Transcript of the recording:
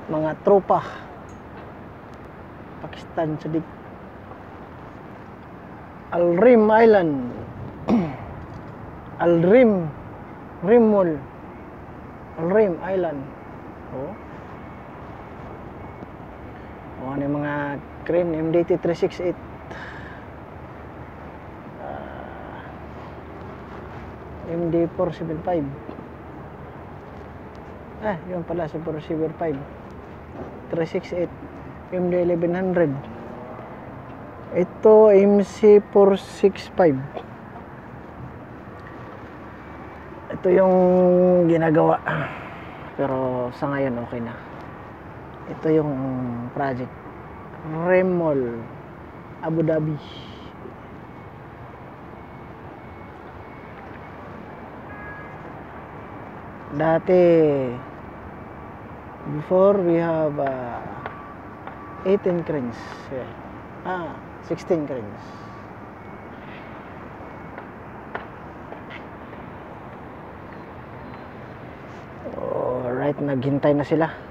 mga tropa Pakistan sa Al-Rim Island. Al-Rim Mall, Al-Rim Island. Ano yung mga crane MDT 368, MD 475. Yun pala si 475, 368, MD 1100. Ito MC 465. Ito yung ginagawa, pero sa ngayon okay na. Ito yung project Remol Abu Dhabi. Dati, before we have 18 cranes, 16 cranes. Alright, naghintay na sila.